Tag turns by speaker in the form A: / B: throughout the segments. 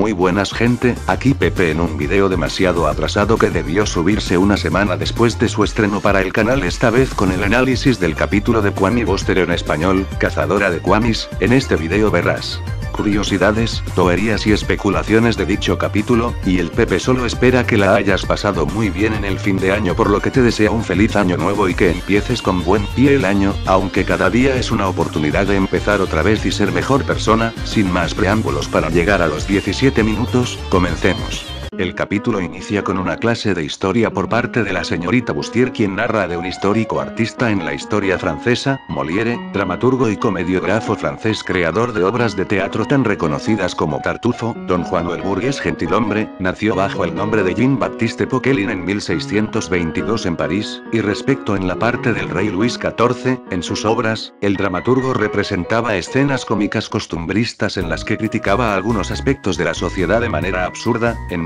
A: Muy buenas gente, aquí Pepe en un video demasiado atrasado que debió subirse una semana después de su estreno para el canal, esta vez con el análisis del capítulo de Kwami Buster en español, Cazadora de Kwamis. En este video verás curiosidades, teorías y especulaciones de dicho capítulo, y el Pepe solo espera que la hayas pasado muy bien en el fin de año, por lo que te desea un feliz año nuevo y que empieces con buen pie el año, aunque cada día es una oportunidad de empezar otra vez y ser mejor persona. Sin más preámbulos, para llegar a los 17 minutos, comencemos. El capítulo inicia con una clase de historia por parte de la señorita Bustier, quien narra de un histórico artista en la historia francesa, Molière, dramaturgo y comediógrafo francés, creador de obras de teatro tan reconocidas como Tartufo, Don Juan o El burgués gentilhombre. Nació bajo el nombre de Jean-Baptiste Poquelin en 1622 en París, y respecto en la parte del rey Luis XIV, en sus obras, el dramaturgo representaba escenas cómicas costumbristas en las que criticaba algunos aspectos de la sociedad de manera absurda. En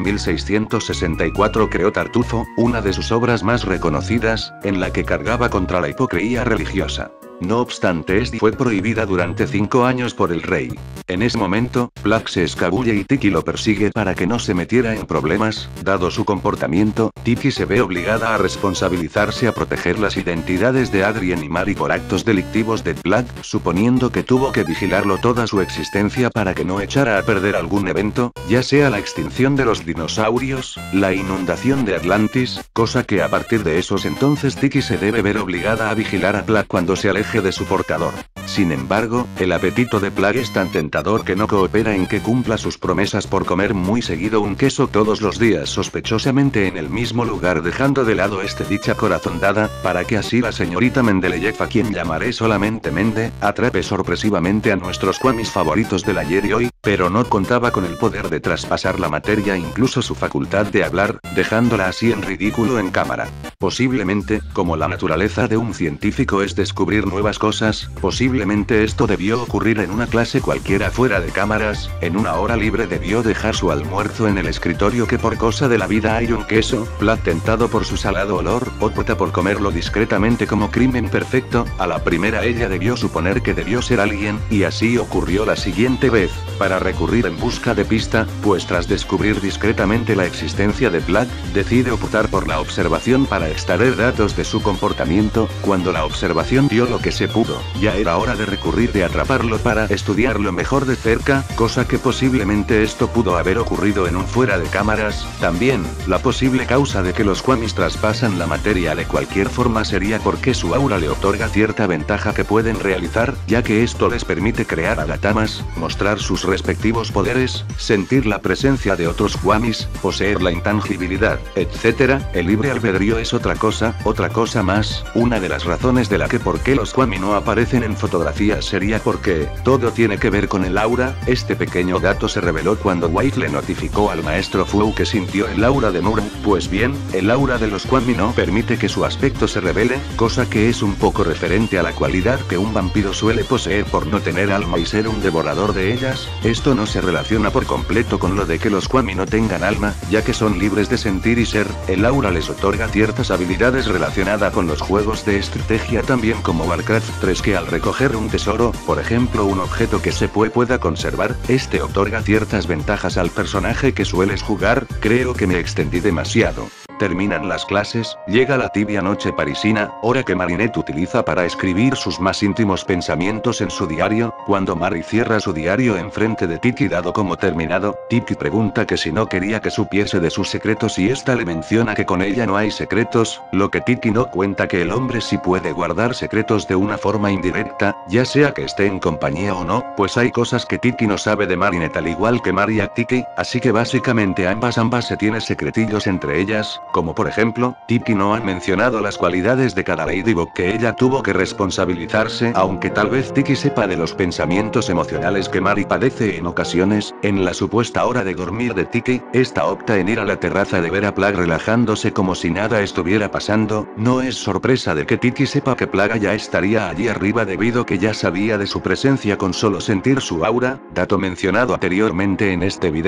A: 1664 creó Tartufo, una de sus obras más reconocidas, en la que cargaba contra la hipocresía religiosa. No obstante, esta fue prohibida durante 5 años por el rey. En ese momento, Plug se escabulle y Tiki lo persigue para que no se metiera en problemas. Dado su comportamiento, Tiki se ve obligada a responsabilizarse a proteger las identidades de Adrien y Mary por actos delictivos de Plug, suponiendo que tuvo que vigilarlo toda su existencia para que no echara a perder algún evento, ya sea la extinción de los dinosaurios, la inundación de Atlantis, cosa que a partir de esos entonces Tiki se debe ver obligada a vigilar a Plug cuando se aleje de su portador. Sin embargo, el apetito de Plug es tan tentador que no coopera en que cumpla sus promesas por comer muy seguido un queso todos los días sospechosamente en el mismo lugar, dejando de lado dicha corazón dada, para que así la señorita Mendeleev, a quien llamaré solamente Mende, atrape sorpresivamente a nuestros Kwamis favoritos del ayer y hoy, pero no contaba con el poder de traspasar la materia, incluso su facultad de hablar, dejándola así en ridículo en cámara. Posiblemente, como la naturaleza de un científico es descubrir nuevas cosas, posiblemente esto debió ocurrir en una clase cualquiera fuera de cámaras. En una hora libre debió dejar su almuerzo en el escritorio, que por cosa de la vida hay un queso. Plug, tentado por su salado olor, opta por comerlo discretamente como crimen perfecto. A la primera ella debió suponer que debió ser alguien, y así ocurrió la siguiente vez. Para recurrir en busca de pista, pues tras descubrir discretamente la existencia de Plug, decide optar por la observación para extraer datos de su comportamiento. Cuando la observación dio lo que se pudo, ya era hora de recurrir de atraparlo para estudiarlo mejor de cerca, cosa que posiblemente esto pudo haber ocurrido en un fuera de cámaras. También, la posible causa de que los Kwamis traspasan la materia de cualquier forma sería porque su aura le otorga cierta ventaja que pueden realizar, ya que esto les permite crear agatamas, mostrar sus respectivos poderes, sentir la presencia de otros Kwamis, poseer la intangibilidad, etc. El libre albedrío es otra cosa más. Una de las razones de la que por qué los Kwami no aparecen en fotografías sería porque todo tiene que ver con el aura. Este pequeño dato se reveló cuando White le notificó al maestro Fu que sintió el aura de Muru. Pues bien, el aura de los Kwami no permite que su aspecto se revele, cosa que es un poco referente a la cualidad que un vampiro suele poseer por no tener alma y ser un devorador de ellas. Esto no se relaciona por completo con lo de que los Kwami no tengan alma, ya que son libres de sentir y ser. El aura les otorga ciertas habilidades relacionadas con los juegos de estrategia, también como Warcraft 3, que al recoger un tesoro, por ejemplo un objeto que se pueda conservar, este otorga ciertas ventajas al personaje que sueles jugar. Creo que me extendí demasiado. Terminan las clases, llega la tibia noche parisina, hora que Marinette utiliza para escribir sus más íntimos pensamientos en su diario. Cuando Mary cierra su diario enfrente de Tiki dado como terminado, Tiki pregunta que si no quería que supiese de sus secretos y esta le menciona que con ella no hay secretos, lo que Tiki no cuenta que el hombre sí puede guardar secretos de una forma indirecta, ya sea que esté en compañía o no, pues hay cosas que Tiki no sabe de Marinette al igual que Mary a Tiki, así que básicamente ambas se tienen secretillos entre ellas. Como por ejemplo, Tiki no ha mencionado las cualidades de cada Ladybug que ella tuvo que responsabilizarse, aunque tal vez Tiki sepa de los pensamientos emocionales que Mary padece en ocasiones. En la supuesta hora de dormir de Tiki, esta opta en ir a la terraza de ver a Plug relajándose como si nada estuviera pasando. No es sorpresa de que Tiki sepa que Plaga ya estaría allí arriba debido que ya sabía de su presencia con solo sentir su aura, dato mencionado anteriormente en este video.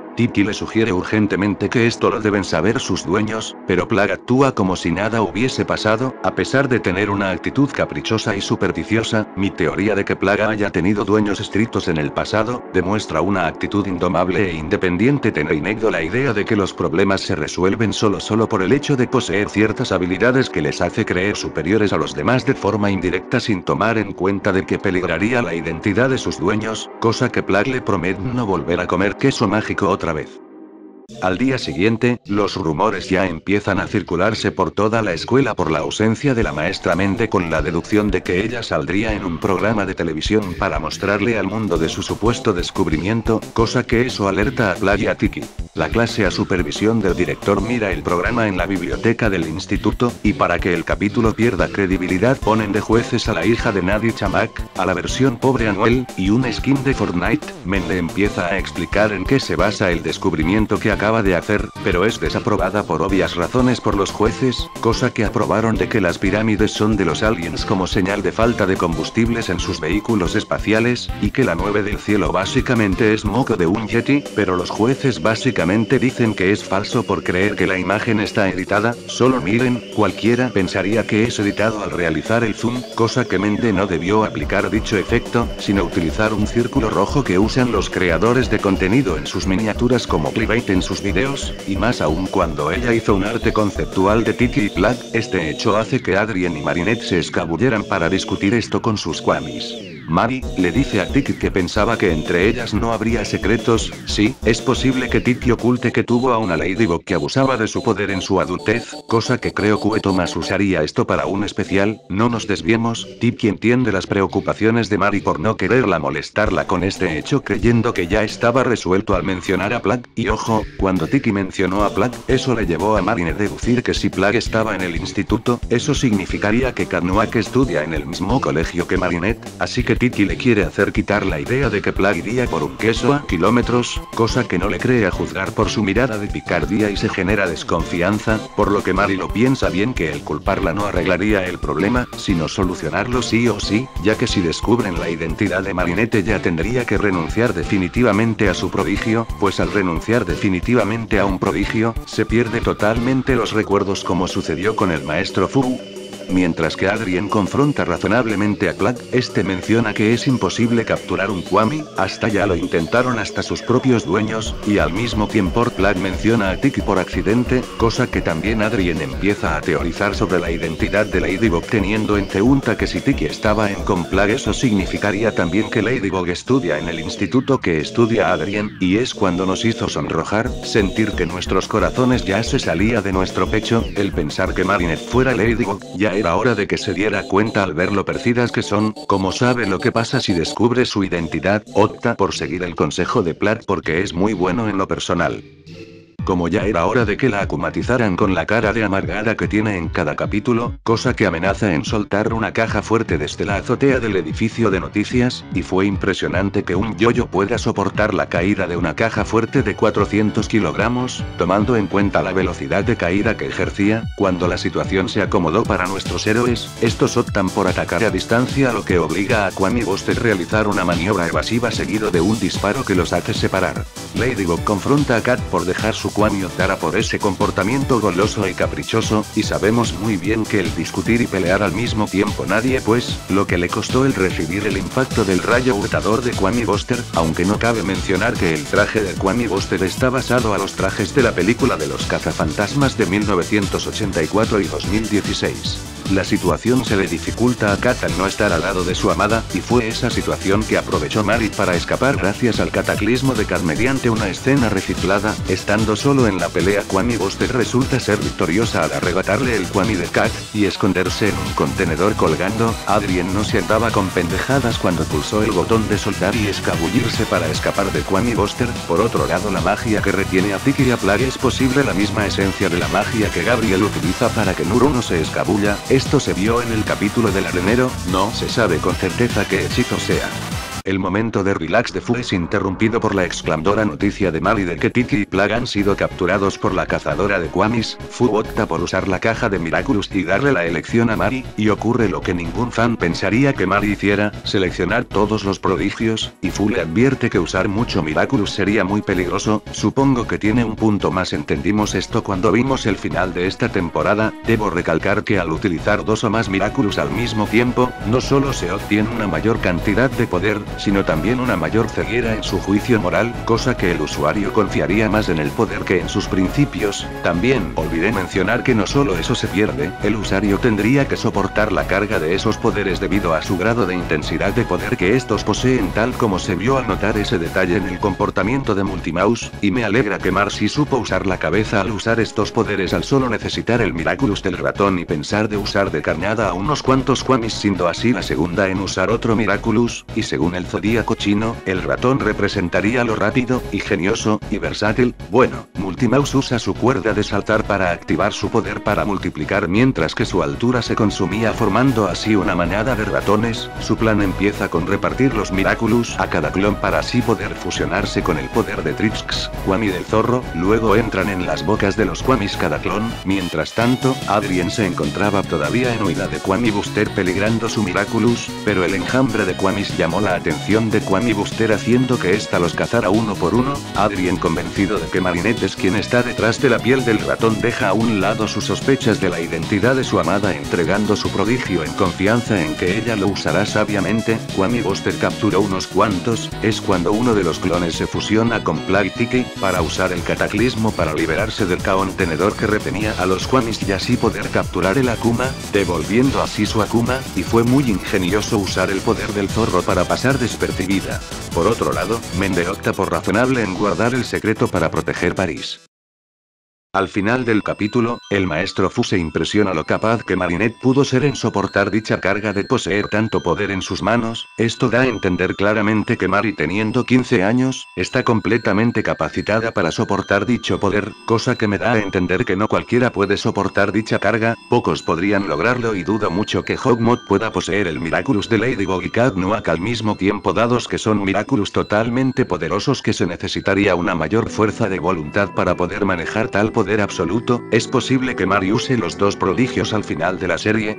A: Tiki le sugiere urgentemente que esto lo deben saber sus dueños, pero Plug actúa como si nada hubiese pasado, a pesar de tener una actitud caprichosa y supersticiosa. Mi teoría de que Plug haya tenido dueños estrictos en el pasado, demuestra una actitud indomable e independiente. Tengo la idea de que los problemas se resuelven solo por el hecho de poseer ciertas habilidades que les hace creer superiores a los demás de forma indirecta sin tomar en cuenta de que peligraría la identidad de sus dueños, cosa que Plug le promete no volver a comer queso mágico otra vez. Al día siguiente, los rumores ya empiezan a circularse por toda la escuela por la ausencia de la maestra Mente, con la deducción de que ella saldría en un programa de televisión para mostrarle al mundo de su supuesto descubrimiento, cosa que eso alerta a Plug y a Tiki. La clase a supervisión del director mira el programa en la biblioteca del instituto, y para que el capítulo pierda credibilidad ponen de jueces a la hija de Nadie Chamac, a la versión pobre Anuel, y un skin de Fortnite. Mende empieza a explicar en qué se basa el descubrimiento que acaba de hacer, pero es desaprobada por obvias razones por los jueces, cosa que aprobaron de que las pirámides son de los aliens como señal de falta de combustibles en sus vehículos espaciales, y que la nube del cielo básicamente es moco de un yeti, pero los jueces básicamente dicen que es falso por creer que la imagen está editada. Solo miren, cualquiera pensaría que es editado al realizar el zoom, cosa que Mende no debió aplicar dicho efecto, sino utilizar un círculo rojo que usan los creadores de contenido en sus miniaturas como clickbait en sus videos, y más aún cuando ella hizo un arte conceptual de Tiki y Plug. Este hecho hace que Adrien y Marinette se escabulleran para discutir esto con sus Kwamis. Mari le dice a Tiki que pensaba que entre ellas no habría secretos. Sí, es posible que Tiki oculte que tuvo a una Ladybug que abusaba de su poder en su adultez, cosa que creo que Thomas usaría esto para un especial. No nos desviemos. Tiki entiende las preocupaciones de Mari por no quererla molestarla con este hecho, creyendo que ya estaba resuelto al mencionar a Plug, y ojo, cuando Tiki mencionó a Plug, eso le llevó a Mari a deducir que si Plug estaba en el instituto, eso significaría que Kanuak estudia en el mismo colegio que Marinette, así que Tiki le quiere hacer quitar la idea de que Plug iría por un queso a kilómetros, cosa que no le cree a juzgar por su mirada de picardía y se genera desconfianza, por lo que Mari lo piensa bien que el culparla no arreglaría el problema, sino solucionarlo sí o sí, ya que si descubren la identidad de Marinette ella tendría que renunciar definitivamente a su prodigio, pues al renunciar definitivamente a un prodigio, se pierde totalmente los recuerdos como sucedió con el maestro Fu. Mientras que Adrien confronta razonablemente a Plug, este menciona que es imposible capturar un Kwami, hasta ya lo intentaron hasta sus propios dueños, y al mismo tiempo Plug menciona a Tiki por accidente, cosa que también Adrien empieza a teorizar sobre la identidad de Ladybug, teniendo en cuenta que si Tiki estaba con Plug eso significaría también que Ladybug estudia en el instituto que estudia Adrien, y es cuando nos hizo sonrojar, sentir que nuestros corazones ya se salía de nuestro pecho, el pensar que Marinette fuera Ladybug. Ya era hora de que se diera cuenta al ver lo percidas que son. Como sabe lo que pasa si descubre su identidad, opta por seguir el consejo de Plug porque es muy bueno en lo personal. Como ya era hora de que la akumatizaran con la cara de amargada que tiene en cada capítulo, cosa que amenaza en soltar una caja fuerte desde la azotea del edificio de noticias, y fue impresionante que un yoyo pueda soportar la caída de una caja fuerte de 400 kilogramos, tomando en cuenta la velocidad de caída que ejercía. Cuando la situación se acomodó para nuestros héroes, estos optan por atacar a distancia, lo que obliga a Kwami Buster a realizar una maniobra evasiva seguido de un disparo que los hace separar. Ladybug confronta a Kat por dejar su Kwami optara por ese comportamiento goloso y caprichoso, y sabemos muy bien que el discutir y pelear al mismo tiempo nadie pues, lo que le costó el recibir el impacto del rayo hurtador de Kwami Buster, aunque no cabe mencionar que el traje de Kwami Buster está basado a los trajes de la película de los cazafantasmas de 1984 y 2016. La situación se le dificulta a Kat al no estar al lado de su amada, y fue esa situación que aprovechó Mari para escapar gracias al cataclismo de Kat mediante una escena reciclada. Estando solo en la pelea, Kwami Buster resulta ser victoriosa al arrebatarle el Kwami de Kat, y esconderse en un contenedor colgando. Adrien no se andaba con pendejadas cuando pulsó el botón de soltar y escabullirse para escapar de Kwami Buster. Por otro lado, la magia que retiene a Tiki y a Plug es posible la misma esencia de la magia que Gabriel utiliza para que Nuru no se escabulla. Esto se vio en el capítulo del arenero, no se sabe con certeza qué hechizo sea. El momento de relax de Fu es interrumpido por la exclamdora noticia de Mari de que Tiki y Plaga han sido capturados por la cazadora de Kwamis. Fu opta por usar la caja de Miraculous y darle la elección a Mari, y ocurre lo que ningún fan pensaría que Mari hiciera, seleccionar todos los prodigios, y Fu le advierte que usar mucho Miraculous sería muy peligroso. Supongo que tiene un punto más. Entendimos esto cuando vimos el final de esta temporada. Debo recalcar que al utilizar 2 o más Miraculous al mismo tiempo, no solo se obtiene una mayor cantidad de poder, sino también una mayor ceguera en su juicio moral, cosa que el usuario confiaría más en el poder que en sus principios. También olvidé mencionar que no solo eso se pierde, el usuario tendría que soportar la carga de esos poderes debido a su grado de intensidad de poder que estos poseen, tal como se vio al notar ese detalle en el comportamiento de Multimouse, y me alegra que Marcy supo usar la cabeza al usar estos poderes al solo necesitar el Miraculous del ratón y pensar de usar de carnada a unos cuantos Kwamis, siendo así la segunda en usar otro Miraculous, y según el zodíaco chino, el ratón representaría lo rápido, ingenioso, y versátil. Bueno, Multimouse usa su cuerda de saltar para activar su poder para multiplicar mientras que su altura se consumía formando así una manada de ratones. Su plan empieza con repartir los Miraculous a cada clon para así poder fusionarse con el poder de Trixx, Kwami del zorro, luego entran en las bocas de los Kwamis cada clon. Mientras tanto, Adrien se encontraba todavía en huida de Kwami Booster peligrando su Miraculous, pero el enjambre de Kwamis llamó la atención de Kwami Booster haciendo que ésta los cazara uno por uno. Adrien, convencido de que Marinette es quien está detrás de la piel del ratón, deja a un lado sus sospechas de la identidad de su amada entregando su prodigio en confianza en que ella lo usará sabiamente. Kwami Booster capturó unos cuantos, es cuando uno de los clones se fusiona con Plague y Tiki, para usar el cataclismo para liberarse del contenedor que retenía a los Kwamis y así poder capturar el Akuma, devolviendo así su Akuma, y fue muy ingenioso usar el poder del zorro para pasar despercibida. Por otro lado, Mende opta por razonable en guardar el secreto para proteger París. Al final del capítulo, el maestro Fu se impresiona lo capaz que Marinette pudo ser en soportar dicha carga de poseer tanto poder en sus manos. Esto da a entender claramente que Mari, teniendo 15 años, está completamente capacitada para soportar dicho poder, cosa que me da a entender que no cualquiera puede soportar dicha carga, pocos podrían lograrlo y dudo mucho que Hawkmoth pueda poseer el Miraculous de Ladybug y Cat Noir al mismo tiempo, dados que son Miraculous totalmente poderosos que se necesitaría una mayor fuerza de voluntad para poder manejar tal poder absoluto. ¿Es posible que Mari use los 2 prodigios al final de la serie?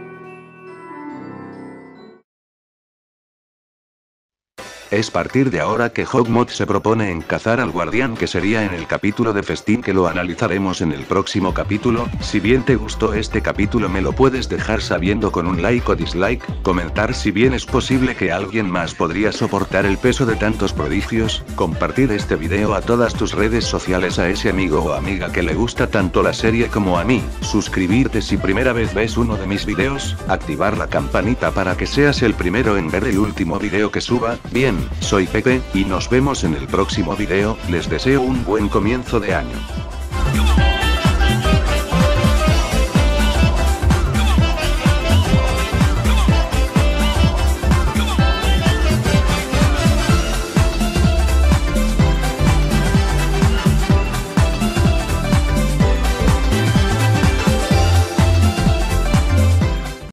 A: Es partir de ahora que Hawkmoth se propone en cazar al guardián, que sería en el capítulo de festín, que lo analizaremos en el próximo capítulo. Si bien te gustó este capítulo, me lo puedes dejar sabiendo con un like o dislike, comentar si bien es posible que alguien más podría soportar el peso de tantos prodigios, compartir este video a todas tus redes sociales a ese amigo o amiga que le gusta tanto la serie como a mí, suscribirte si primera vez ves uno de mis videos, activar la campanita para que seas el primero en ver el último video que suba. Bien, soy Pepe, y nos vemos en el próximo video. Les deseo un buen comienzo de año.